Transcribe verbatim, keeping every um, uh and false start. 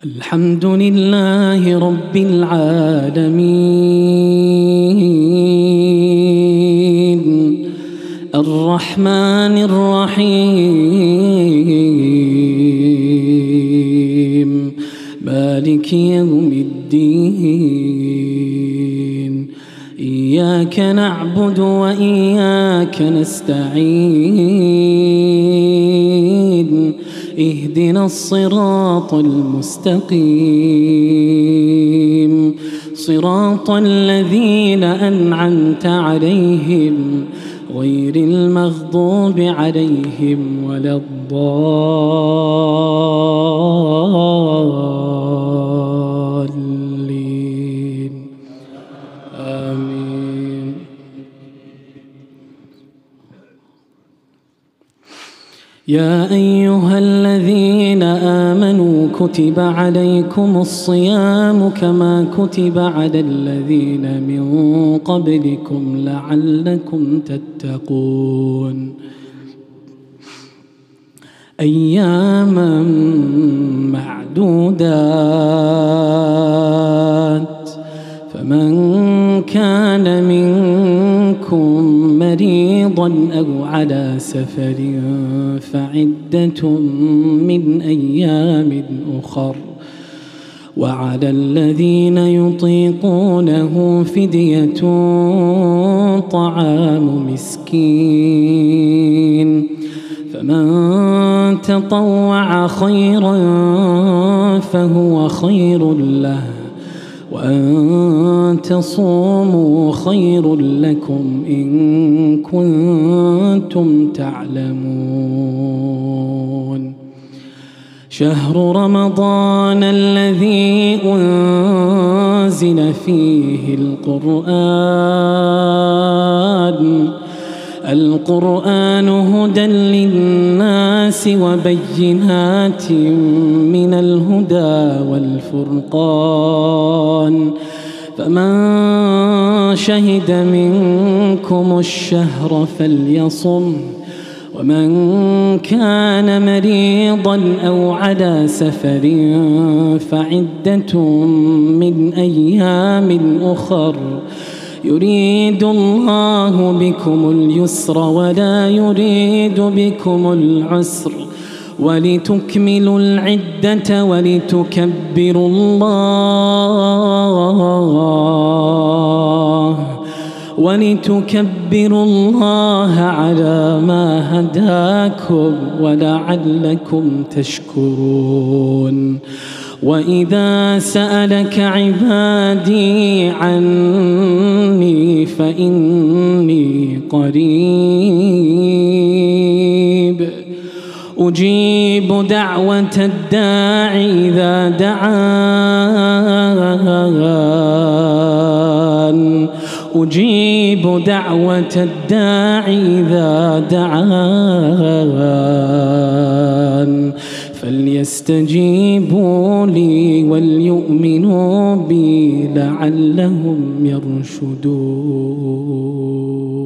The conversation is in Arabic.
الحمد لله رب العالمين الرحمن الرحيم مالك يوم الدين إياك نعبد وإياك نستعين اهدنا الصراط المستقيم صراط الذين أنعمت عليهم غير المغضوب عليهم ولا الضالين آمين. يا أيها الذين آمنوا كتب عليكم الصيام كما كتب على الذين من قبلكم لعلكم تتقون أياما معدودات فمن كان منكم مريضا أو على سفر فعدة من أيام أخر وعلى الذين يطيقونه فدية طعام مسكين فمن تطوع خيرا فهو خير له وأن تصوموا خير لكم إن كنتم تعلمون. شهر رمضان الذي أنزل فيه القرآن القرآن هدى للناس وبينات من الهدى والفرقان فمن شهد منكم الشهر فليصم ومن كان مريضا أو على سفر فعدة من أيام أخر يريد الله بكم اليسر ولا يريد بكم العسر ولتكملوا العدة ولتكبروا الله ولتكبروا الله على ما هداكم ولعلكم تشكرون. وإذا سألك عبادي عني فإني قريب أجيب دعوة الداعي إذا دعان أجيب دعوة الداعي إذا دعان فليستجيبوا لي وليؤمنوا بي لعلهم يرشدون.